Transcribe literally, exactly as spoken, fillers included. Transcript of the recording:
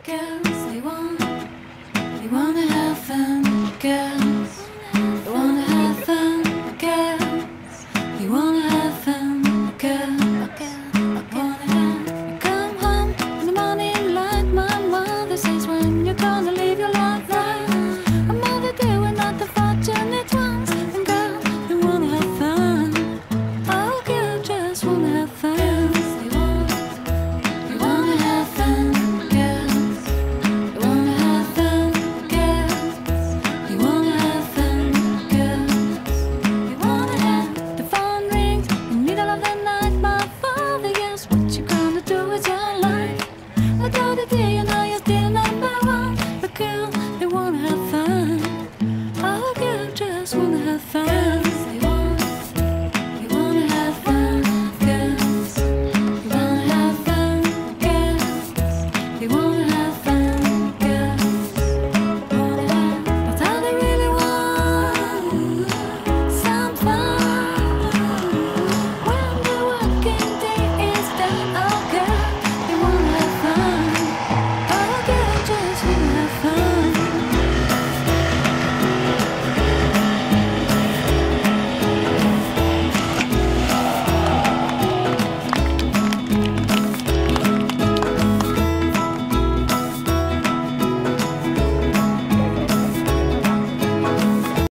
girls, they want, they wanna have fun. Girls, they wanna have fun. Girls, they wanna have fun. Girls, they wanna have. You come home in the morning like my mother says, when you're gonna live your life right. A mother they were not the fortunate ones. And girls, they wanna have fun. Oh, girls just wanna have fun. The day